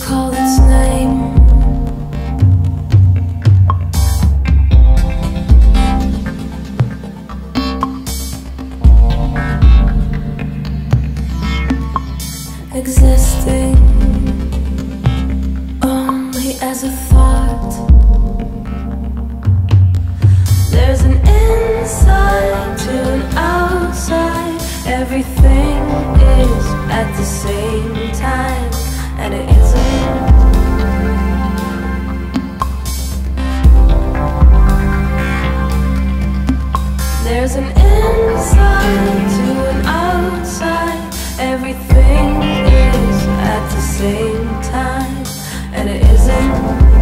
recall its name. Existing only as a thought. There's an inside to an outside. Everything is at the same time, and it isn't. There's an inside to an outside. Everything is at the same time, and it isn't.